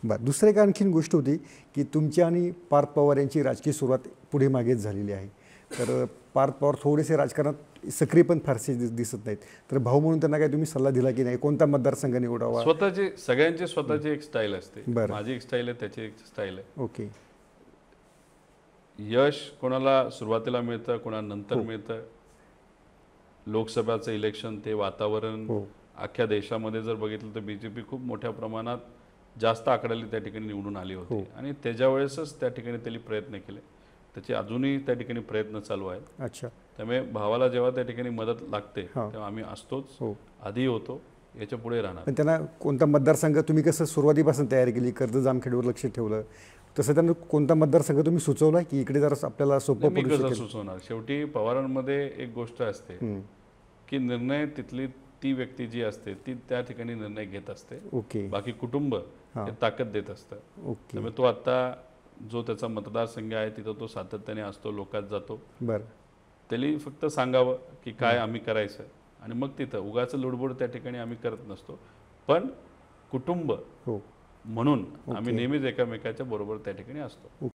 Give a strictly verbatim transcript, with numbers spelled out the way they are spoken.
बरं, दुसरं एक आणखीन गोष्ट होती की तुमची आणि पार्थ पवार यांची राजकीय सुरुवात पुढे मागेच झालेली आहे. तर पार्थ पवार थोडेसे राजकारणात सक्रिय पण फारसे दिस दिसत नाहीत. तर भाऊ म्हणून त्यांना काही तुम्ही सल्ला दिला की नाही, कोणता मतदारसंघ निवडावा? स्वतःची सगळ्यांची स्वतःची एक स्टाईल असते. बरं. माझी एक स्टाईल आहे, त्याची एक स्टाईल आहे. ओके. यश कोणाला सुरुवातीला मिळतं, कोणाला नंतर हो. मिळतं. लोकसभाचं इलेक्शन, ते वातावरण हो. अख्ख्या देशामध्ये जर बघितलं तर बीजेपी खूप मोठ्या प्रमाणात जास्त आकड्याने त्या ठिकाणी निवडून आली होती. हो. आणि त्याच्या वेळेसच त्या ठिकाणी त्यांनी प्रयत्न केले. त्याचे अजूनही त्या ठिकाणी प्रयत्न चालू आहेत. अच्छा. त्यामुळे भावाला जेव्हा त्या ठिकाणी मदत लागते हां. तेव्हा आम्ही असतोच, हो. आधी होतो, याच्या पुढे राहणार. पण त्यांना कोणता मतदारसंघ तुम्ही कसं सुरुवातीपासून तयारी केली, कर्जत जामखेडवर लक्ष ठेवलं, तसं त्यांना कोणता मतदारसंघ तुम्ही सुचवला की इकडे जरा आपल्याला सोपं मी पडू कसं शकेल? सुचवणार? शेवटी पवारांमध्ये एक गोष्ट असते की निर्णय तिथली ती व्यक्ती जी असते ती त्या ठिकाणी निर्णय घेत असते. ओके. बाकी कुटुंब हां. हे ताकद देत असतं. ओके. त्यामुळे तो आता जो त्याचा मतदारसंघ आहे तिथं तो सातत्याने असतो, लोकात जातो. बरं. त्याला फक्त सांगावं की काय आम्ही करायचं आणि मग तिथं उगाचं लुडबुड त्या ठिकाणी आम्ही करत नसतो. पण कुटुंब हो. म्हणून आम्ही ओके. नेहमीच एकामेकाच्या बरोबर त्या ठिकाणी असतो.